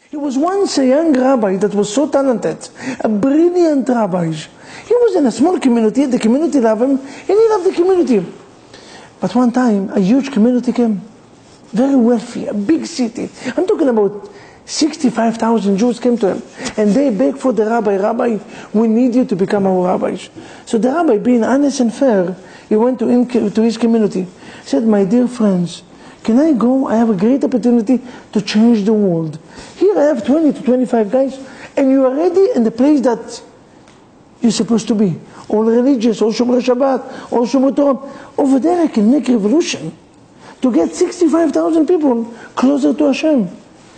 He was once a young rabbi that was so talented, a brilliant rabbi. He was in a small community, the community loved him, and he loved the community. But one time, a huge community came, very wealthy, a big city. I'm talking about 65,000 Jews came to him, and they begged for the rabbi, "Rabbi, we need you to become our rabbis." So the rabbi, being honest and fair, he went to his community. He said, "My dear friends, can I go? I have a great opportunity to change the world. Here I have 20 to 25 guys, and you are ready in the place that you're supposed to be. All religious, all Shomer Shabbat, all Shomer Torah. Over there I can make revolution to get 65,000 people closer to Hashem."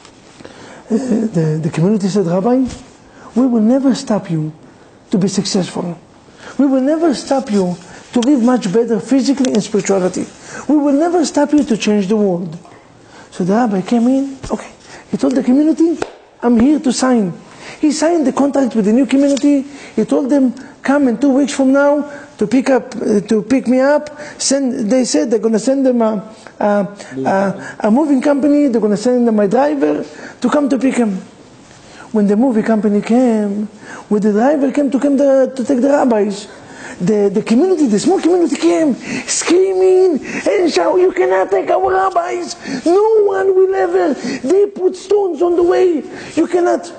The community said, "Rabbi, we will never stop you to be successful. We will never stop you to live much better physically and spirituality. We will never stop you to change the world." So the rabbi came in, okay. He told the community, "I'm here to sign." He signed the contract with the new community. He told them, "Come in 2 weeks from now to pick me up." They said they're going to send them a moving company. They're going to send them my driver to come to pick him. When the movie company came, when the driver came to take the rabbis, the community, the small community came screaming and shouting, "You cannot take our rabbis. No one will ever. They put stones on the way. You cannot."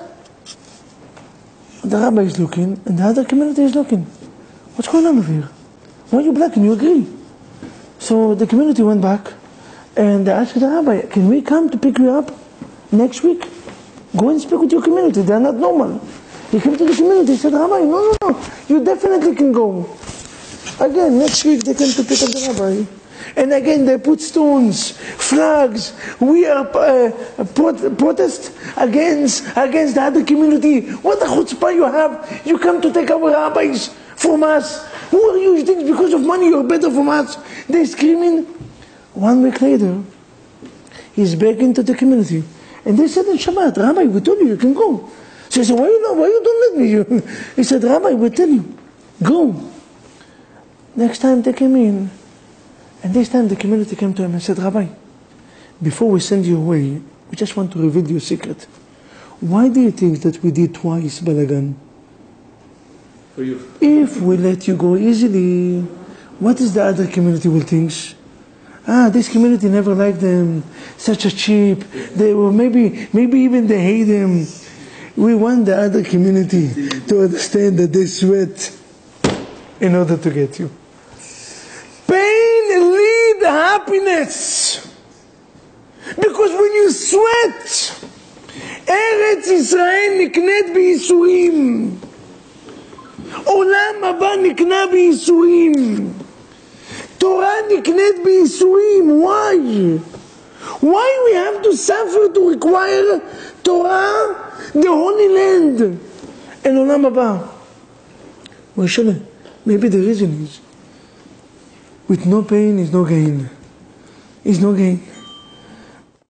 The rabbi is looking, and the other community is looking. What's going on over here? Why are you black and you agree? So the community went back, and they asked the rabbi, "Can we come to pick you up next week? Go and speak with your community. They are not normal." He came to the community. He said, "Rabbi, no, you definitely can go." Again, next week they came to pick up the rabbi. And again they put stones, flags. We are protest against the other community. What the chutzpah you have? You come to take our rabbis from us. Who are you? You think because of money you're better from us? They're screaming. 1 week later, he's back into the community. And they said in Shabbat, "Rabbi, we told you can go." So he said, why you don't let me? He said, "Rabbi, we tell you, go." Next time they came in, and this time the community came to him and said, "Rabbi, before we send you away, we just want to reveal you a secret. Why do you think that we did twice balagan? For you. If we let you go easily, what is the other community will think? This community never liked them, such a cheap. They were maybe even they hate them. We want the other community to understand that they sweat in order to get you. Pain lead happiness. Because when you sweat, Eretz Yisrael niknet b'yisurim. Olam haba nikna b'yisurim. Torah niknet b'yisurim. Why? Why we have to suffer to require Torah, the Holy Land, and Olam haba? Well, maybe the reason is, with no pain is no gain. Is no gain.